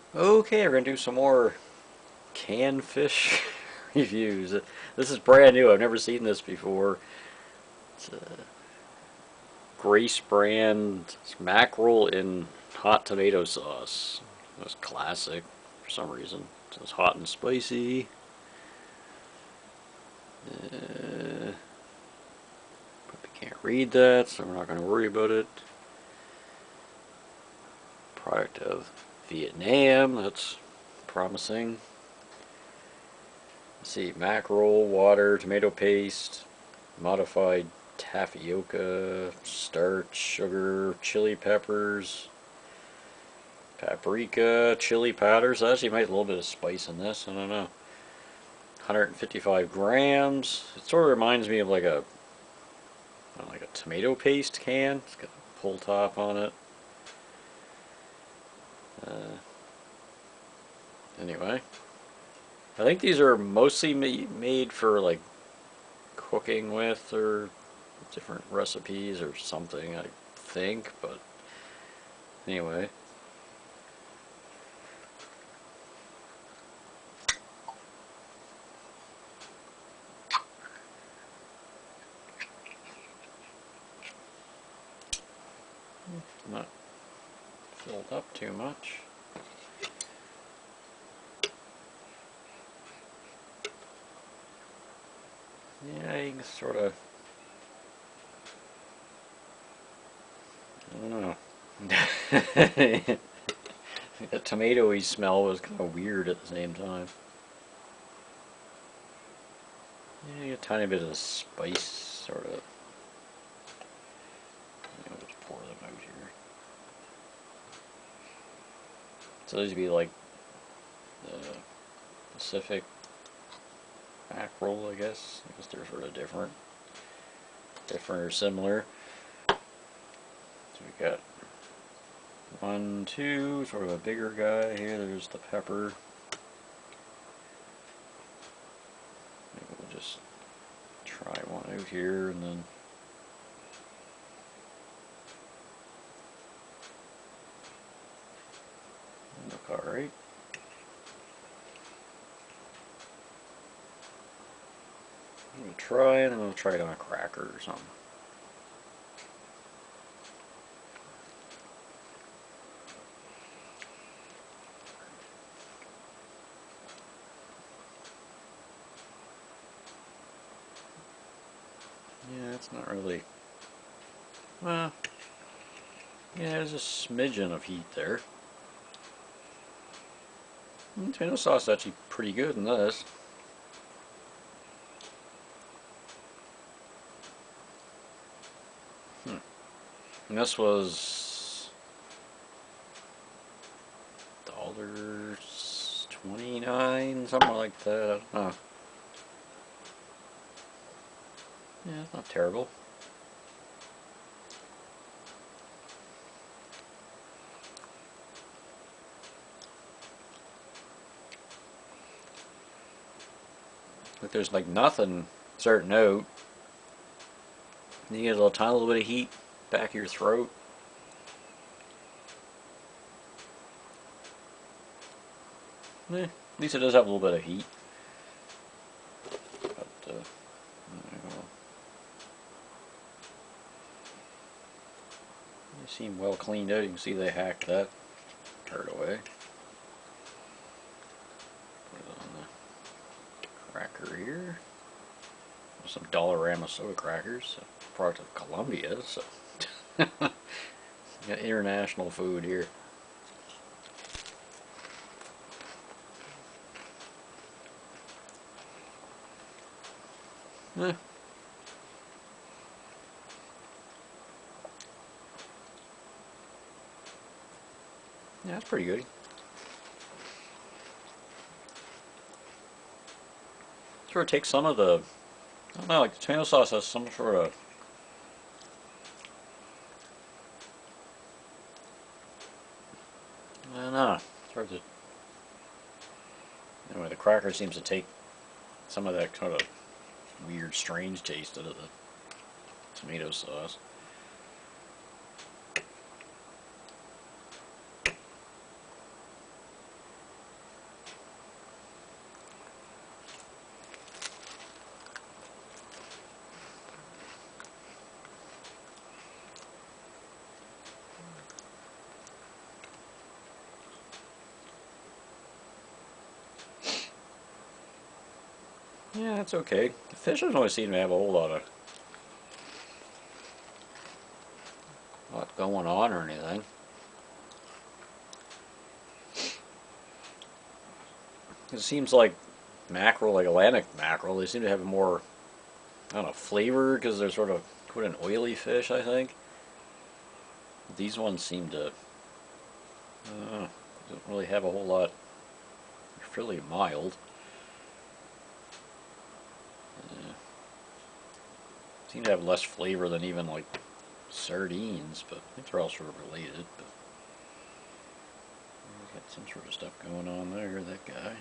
Okay, we're gonna do some more canned fish reviews. This is brand new. I've never seen this before. It's a Grace brand mackerel in hot tomato sauce. That's classic for some reason. So it's hot and spicy. Probably can't read that, so we're not going to worry about it. Product of Vietnam. That's promising. Let's see, mackerel, water, tomato paste, modified tapioca, starch, sugar, chili peppers, paprika, chili powders. I actually might have a little bit of spice in this. I don't know. 155 grams. It sort of reminds me of like a tomato paste can. It's got a pull top on it. Anyway, I think these are mostly made for like cooking with or different recipes or something, I think, but anyway. Not filled up too much. Yeah, you can sort of, I don't know. The tomatoey smell was kind of weird at the same time. Yeah, you get a tiny bit of spice, sort of. I'll just pour them out here. So these would be like the Pacific mackerel, I guess. I guess they're sort of different. Different or similar. So we got one, two, sort of a bigger guy here. There's the pepper. Maybe we'll just try one out here and then look alright. We'll try it and we'll try it on a cracker or something. Yeah, it's not really. Well, yeah, there's a smidgen of heat there. Tomato sauce is actually pretty good in this. And this was $1.29, something like that. I don't know. Yeah, it's not terrible. But there's like nothing starting out. You get a little tiny little bit of heat back of your throat. At least it does have a little bit of heat. But they seem well cleaned out. You can see they hacked that part away. Put it on the cracker here. Some Dollarama soda crackers, a product of Colombia, so got international food here. Eh. Yeah, that's pretty good. Sort of takes some of the, I don't know, like the tomato sauce has some sort of, I don't know, sort of, anyway, the cracker seems to take some of that kind of weird, strange taste out of the tomato sauce. Yeah, that's okay. The fish doesn't really seem to have a whole lot going on or anything. It seems like mackerel, like Atlantic mackerel, they seem to have more, I don't know, flavor because they're sort of quite an oily fish, I think. These ones seem to, don't really have a whole lot. They're fairly mild. Seem to have less flavor than even like sardines, but I think they're all sort of related. But got some sort of stuff going on there, that guy.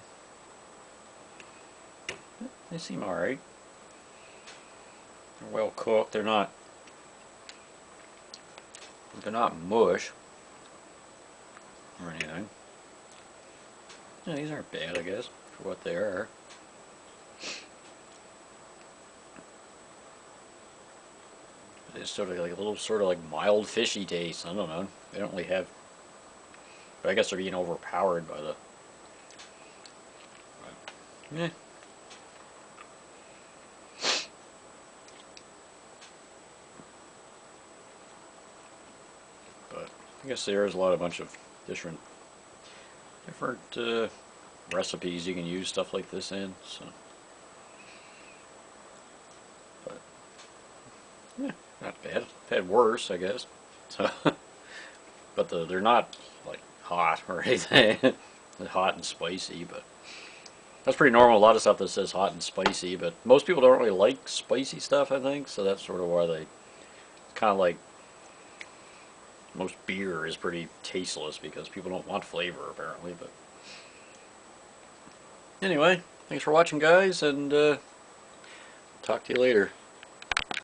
They seem alright. They're well cooked. They're not mush or anything. Yeah, these aren't bad, I guess, for what they are. It's sort of like a little sort of like mild fishy taste. I don't know. They don't really have, but I guess they're being overpowered by the. Yeah. But I guess there's a bunch of different recipes you can use stuff like this in. So, but yeah, not bad. I've had worse, I guess. So, but they're not like hot or anything. They're hot and spicy, but that's pretty normal. A lot of stuff that says hot and spicy, but most people don't really like spicy stuff, I think. So that's sort of why they kind of like most beer is pretty tasteless because people don't want flavor apparently. But anyway, thanks for watching, guys, and talk to you later.